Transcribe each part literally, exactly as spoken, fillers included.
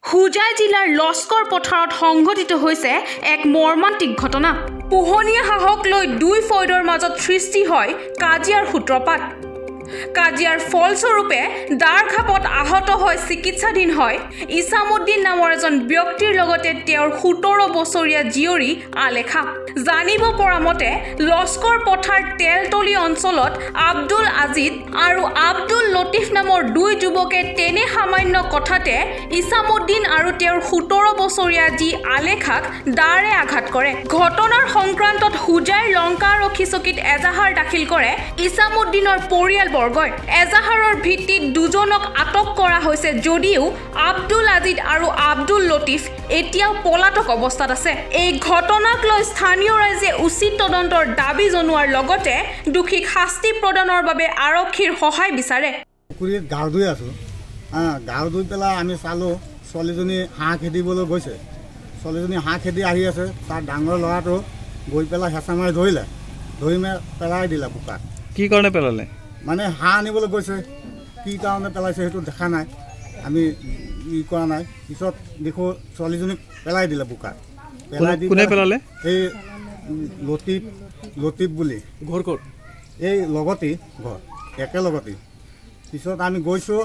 হোজাই জিলাৰ লস্কৰ পথাৰত সংঘটিত হৈছে এক মৰ্মান্তিক ঘটনা। পোহনীয়া হাঁহক লৈ দুই ফৈদৰ মাজত সৃষ্টি হয় কাজিয়াৰ সূত্ৰপাত। কাজিয়াৰ ফলস্বৰূপে দাৰখাপত আহত হৈ চিকিৎসাধীন হয় ইছামুদ্দিন নামৰ এজন ব্যক্তিৰ লগতে তেওঁৰ সোতৰ বছৰীয়া জীয়ৰী আলেখা। জানিব পৰা মতে লস্কৰ পথাৰ তেলতলি অঞ্চলত আব্দুল আজিজ আৰু আব্দুল লতিফ নামৰ দুই যুৱকে তেনে সামান্য কথাতে ইছামুদ্দিন আৰু তেওঁৰ সোতৰ বছৰীয়া যি আলেখাক দাৰে আঘাত কৰে। ঘটনাৰ সংক্ৰান্তত হোজাইৰ লংকা আৰক্ষী চকীত এজাহাৰ দাখিল কৰে ইছামুদ্দিনৰ পৰিয়াল বৰ্গই। এজাহাৰৰ ভিত্তিত দুজনক আটক কৰা হৈছে যদিও আব্দুল আজিজ আৰু আব্দুল লতিফ এতিয়াও পলাতক অৱস্থাত আছে। এই ঘটনাক লৈ স্থানীয় ৰাইজে উচিত তদন্তৰ দাবী জনোৱাৰ লগতে দুখীক শাস্তি প্ৰদানৰ বাবে আৰক্ষীৰ সহায় বিচাৰে। পুখুৰীত গাঁও ধুই আছোঁ, গাঁও ধুই পেলাই আমি চালোঁ ছোৱালীজনী হাঁহ খেদিবলৈ গৈছে। ছোৱালীজনী হাঁহ খেদি আহি আছে, তাৰ ডাঙৰ ল'ৰাটো গৈ পেলাই হেঁচা মাৰি ধৰিলে, ধৰি পেলাই দিলে বোকাত। কি কাৰণে পেলালে? মানে হাঁহ আনিবলৈ গৈছে, কি কাৰণে পেলাইছে সেইটো দেখা নাই, আমি ই কৰা নাই। পিছত দেখো ছোৱালীজনীক পেলাই দিলে বোকাত। পেলাই দি কোনে পেলালে? এই লতিফ লতিফ বুলি ঘৰ ক'ত? এই লগতেই ঘৰ, একেলগতেই। পিছত আমি গৈছোঁ,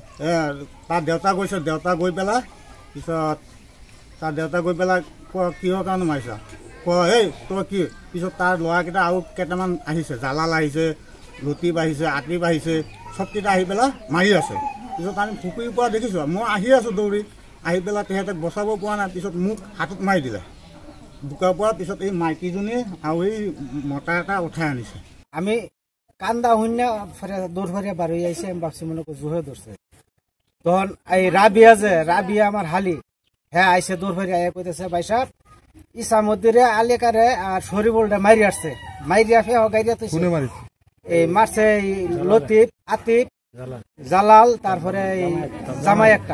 তাৰ দেউতা গৈছে, দেউতা গৈ পেলাই পিছত তাৰ দেউতা গৈ পেলাই কয় কিহৰ কাৰণে মাৰিছা, কয় এই তই কি। পিছত তাৰ ল'ৰাকেইটা আৰু কেইটামান আহিছে, জালাল আহিছে, লতিফ আহিছে, আতিফ আহিছে, চবকেইটা আহি পেলাই মাৰি আছে। পিছত আমি পুখুৰীৰ পৰা দেখিছোঁ, মই আহি আছোঁ দৌৰি, আহি পেলাই তেহেঁতক বচাব পৰা নাই। পিছত মোক হাতত মাৰি দিলে বোকাৰ পৰা। পিছত এই মাইকীজনী আৰু এই মতা এটা উঠাই আনিছে। আমি কান্দা শূন্য দৌৰ ফেৰে বাঢ়ি আহিছে, আমি ভাবছি মনে জোহে ধরছে। তখন এই রাবিয়া যে রাবিয়া আমার হালি হ্যাঁ আইসে দৌর ফেরে আয়া কইতেছে ভাই সাহেব ইসামুদ্দিরে আলেকারে আর শরীফুলটা মারি আসছে, মারি আসে গাইরিয়া তো এই মারছে লতিফ, আতিফ, জালাল, তারপরে জামাই একটা,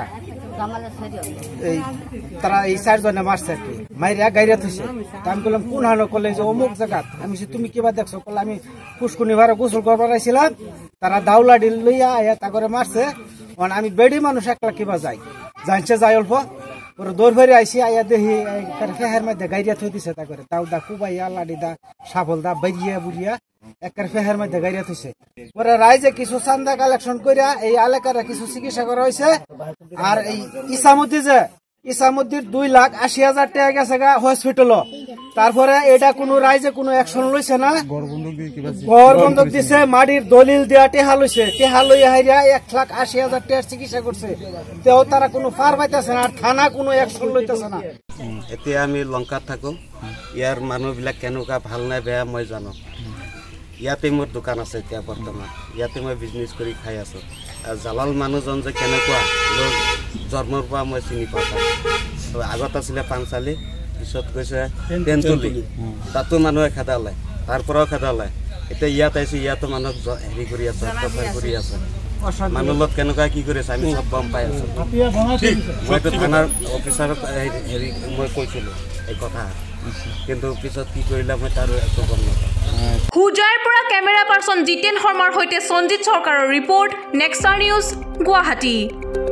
এই তারা এই চারজনে মারছে আর কি, মাইরিয়া গাইরিয়া থইছে। আমি বললাম কোন হানো, করলে যে অমুক জায়গা। আমি তুমি কিবা দেখছো, করলে আমি পুষ্কুনি ভাড়া গোসল করবার আইছিলাম, তারা দাউলা ডিল লইয়া আয়া তা করে মারছে। আমি বেড়ি মানুষ একলা কিবা যাই জানছে যাই অল্প ওরা দৌড় ফেরে আইসি, আয়া দেখি ফেহের মধ্যে গাইরিয়া থই দিছে। তা করে দাউ দা কুবাইয়া লাডি দা সাফল দা বাইরিয়া বুড়িয়া একের ফেহের মধ্যে গাইরিয়া থইছে। ওরা রাইজে কিছু চান্দা কালেকশন করিয়া এই এলাকার কিছু চিকিৎসা করা হয়েছে। আর এই ইসামুদ্দি যে ইসামুদ্দির দুই লাখ আশি হাজার টাকা গেছে গা হসপিটাল। তারপরে এটা কোন রাইজে কোনো অ্যাকশন লইছে না, ঘর বন্ধক দিছে, মাটির দলিল দেওয়া টেহা লইছে, টেহা লইয়া হাইরা এক লাখ আশি হাজার টাকার চিকিৎসা করছে। তেও তারা কোনো ফার পাইতেছে না, আর থানা কোনো অ্যাকশন লইতেছে না। এতিয়া আমি লংকাত থাকো, ইয়াৰ মানুহবিলাক কেনেকুৱা ভাল নাই বেয়া মই জানো। ইয়াতে মোৰ দোকান আছে এতিয়া বৰ্তমান, ইয়াতে মই বিজনেছ কৰি খাই আছো। আৰু জালাল মানুহজন যে কেনেকুৱা জন্মৰ পৰা মই চিনি পাওঁ। আগত আছিলে পাঞ্চালী, পিছত গৈছে তেন্তুলি, তাতো মানুহে খেদালে, তাৰ পৰাও খেদালে। এতিয়া ইয়াত আহিছে, ইয়াতো মানুহক হেৰি কৰি আছে, অত্যাচাৰ কৰি আছে। মানুহ লগত কেনেকুৱা কি কৰি আছে আমি চব গম পাই আছো। মইতো থানাৰ অফিচাৰক হেৰি মই কৈছিলোঁ এই কথা, কিন্তু পিছত কি কৰিলে মই তাৰ একো গম নাপাওঁ। হোজাইৰ পৰা কেমেৰা পাৰ্চন জিতেন শৰ্মাৰ সৈতে সঞ্জিত চৰকাৰৰ ৰিপৰ্ট, নেক্সা নিউজ, গুৱাহাটী।